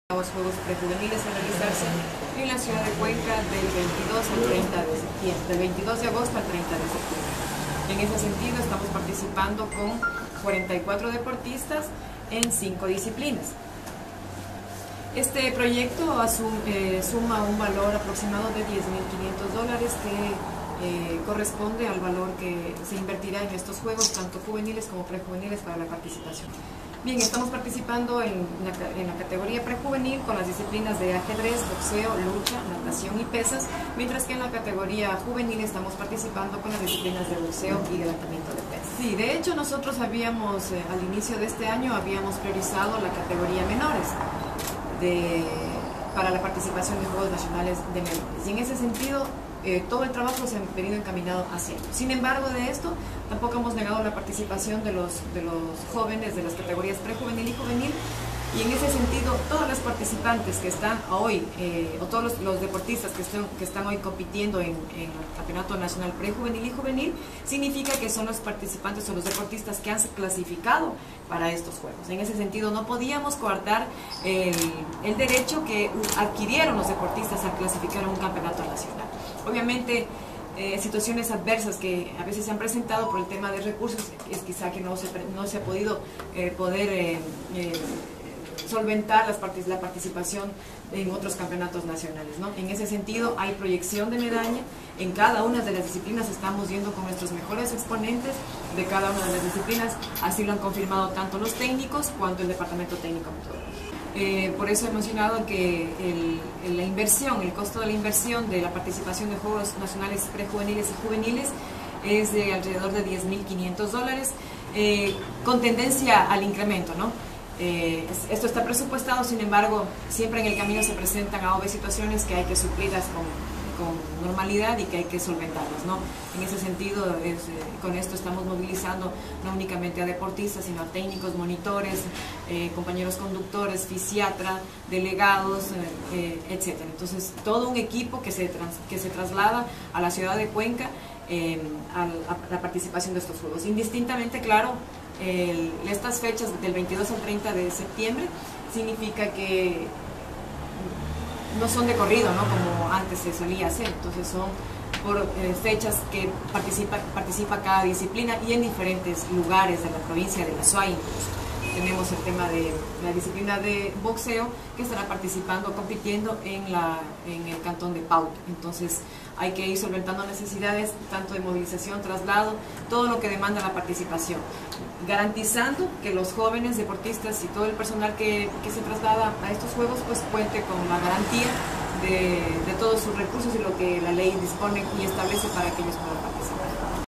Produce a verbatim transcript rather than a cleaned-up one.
Los Juegos Prejuveniles a realizarse en la ciudad de Cuenca del veintidós al treinta de septiembre, del veintidós de agosto al treinta de septiembre. En ese sentido estamos participando con cuarenta y cuatro deportistas en cinco disciplinas. Este proyecto asum, eh, suma un valor aproximado de diez mil quinientos dólares que eh, corresponde al valor que se invertirá en estos juegos, tanto juveniles como prejuveniles, para la participación. Bien, estamos participando en la, en la categoría prejuvenil con las disciplinas de ajedrez, boxeo, lucha, natación y pesas, mientras que en la categoría juvenil estamos participando con las disciplinas de boxeo y levantamiento de pesas. Sí, de hecho nosotros habíamos, eh, al inicio de este año, habíamos priorizado la categoría menores de, para la participación de Juegos Nacionales de Menores. Y en ese sentido, Eh, todo el trabajo se ha venido encaminado hacia ello. Sin embargo, de esto tampoco hemos negado la participación de los, de los jóvenes de las categorías prejuvenil y juvenil, y en ese sentido todas las participantes que están hoy eh, o todos los, los deportistas que están, que están hoy compitiendo en, en el Campeonato Nacional Prejuvenil y Juvenil, significa que son los participantes o los deportistas que han clasificado para estos Juegos. En ese sentido no podíamos coartar el, el derecho que adquirieron los deportistas al clasificar a un campeonato nacional. Obviamente, eh, situaciones adversas que a veces se han presentado por el tema de recursos, es quizá que no se, no se ha podido eh, poder eh, eh, solventar las partic la participación en otros campeonatos nacionales, ¿no? En ese sentido, hay proyección de medalla. En cada una de las disciplinas estamos yendo con nuestros mejores exponentes de cada una de las disciplinas, así lo han confirmado tanto los técnicos cuanto el departamento técnico metodológico. Eh, por eso he mencionado que el, el, la inversión, el costo de la inversión de la participación de Juegos Nacionales Prejuveniles y Juveniles es de alrededor de diez mil quinientos dólares, eh, con tendencia al incremento, ¿no? Eh, esto está presupuestado, sin embargo, siempre en el camino se presentan a veces situaciones que hay que suplirlas con, con normalidad y que hay que solventarlas, ¿no? En ese sentido, es, eh, con esto estamos movilizando no únicamente a deportistas, sino a técnicos, monitores, eh, compañeros conductores, fisiatra, delegados, eh, eh, etcétera. Entonces, todo un equipo que se, trans, que se traslada a la ciudad de Cuenca eh, a, a la participación de estos Juegos. Indistintamente, claro, el, estas fechas del veintidós al treinta de septiembre significa que no son de corrido, ¿no?, como antes se solía hacer. Entonces son por eh, fechas que participa, participa cada disciplina, y en diferentes lugares de la provincia de La Suay. Tenemos el tema de la disciplina de boxeo, que estará participando, compitiendo en, la, en el cantón de Pauta. Entonces hay que ir solventando necesidades tanto de movilización, traslado, todo lo que demanda la participación, garantizando que los jóvenes deportistas y todo el personal que, que se traslada a estos Juegos pues cuente con la garantía de, de todos sus recursos y lo que la ley dispone y establece para que ellos puedan participar.